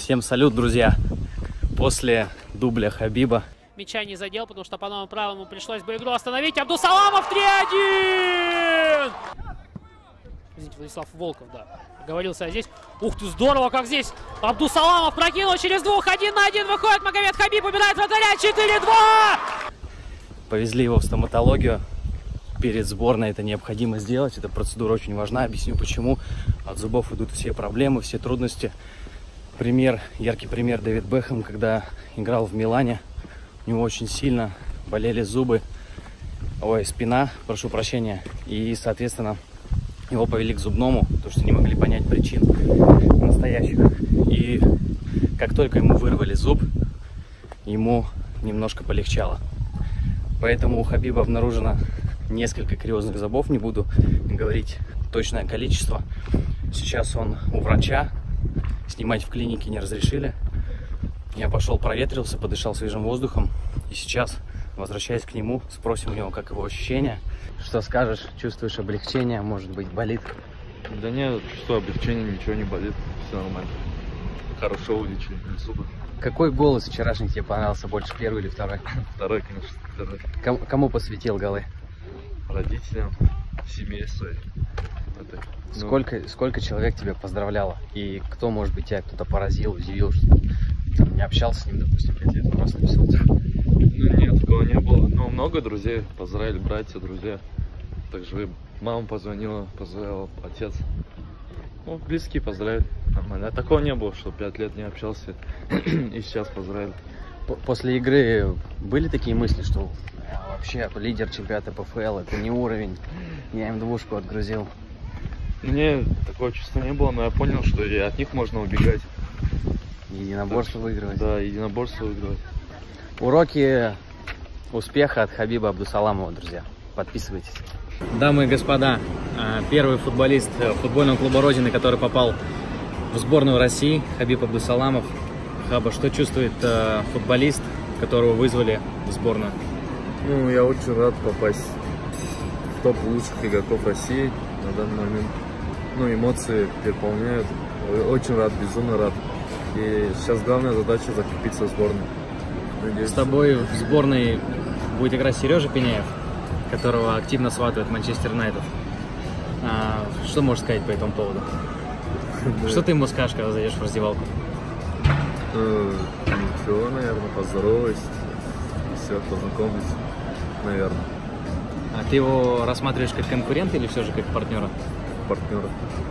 Всем салют, друзья! После дубля Хабиба. Мяча не задел, потому что по новому правилам пришлось бы игру остановить. Абдусаламов 3-1! Извините, Владислав Волков, да, говорился здесь. Ух ты, здорово, как здесь Абдусаламов прокинул через двух. 1 на 1 выходит Магомед Хабиб, убирает вратаря. 4-2! Повезли его в стоматологию. Перед сборной это необходимо сделать. Эта процедура очень важна. Объясню почему. От зубов идут все проблемы, все трудности. Яркий пример Дэвид Бекхэм, когда играл в Милане. У него очень сильно болели зубы, спина, прошу прощения. И, соответственно, его повели к зубному, потому что не могли понять причин настоящих. И как только ему вырвали зуб, ему немножко полегчало. Поэтому у Хабиба обнаружено несколько кариозных зубов, не буду говорить точное количество. Сейчас он у врача, снимать в клинике не разрешили. Я пошел, проветрился, подышал свежим воздухом. И сейчас, возвращаясь к нему, спросим у него, как его ощущения. Что скажешь? Чувствуешь облегчение? Может быть, болит? Да нет, что облегчение, ничего не болит. Все нормально. Хорошо увеличили зубы. Какой гол из вчерашних тебе понравился больше, первый или второй? Второй, конечно, второй. Кому посвятил голы? Родителям, семье своей. Сколько человек тебя поздравляло? И кто, может быть, тебя кто-то поразил, удивил, что ты не общался с ним, допустим, 5 лет, просто написал? Ну нет, такого не было. Но много друзей поздравили, братья, друзья. Также мама позвонила, поздравила, отец. Ну, близкие поздравили, нормально. А такого не было, что 5 лет не общался и сейчас поздравили. После игры были такие мысли, что вообще лидер чемпионата ПФЛ, это не уровень, я им двушку отгрузил? Мне такого чувства не было, но я понял, что и от них можно убегать. Единоборство выигрывать. Да, единоборство выигрывать. Уроки успеха от Хабиба Абдусаламова, друзья. Подписывайтесь. Дамы и господа, первый футболист футбольного клуба Родины, который попал в сборную России, Хабиб Абдусаламов. Хаба, что чувствует футболист, которого вызвали в сборную? Ну, я очень рад попасть в топ лучших игроков России на данный момент. Ну, эмоции переполняют. Очень рад, безумно рад. И сейчас главная задача закрепиться в сборной. Надеюсь. С тобой в сборной будет играть Сережа Пеняев, которого активно сватывает Манчестер Юнайтед. Что можешь сказать по этому поводу? Что ты ему скажешь, когда зайдешь в раздевалку? Ничего, наверное, поздороваюсь. Все, познакомлюсь, наверное. А ты его рассматриваешь как конкурента или все же как партнера? Партнера.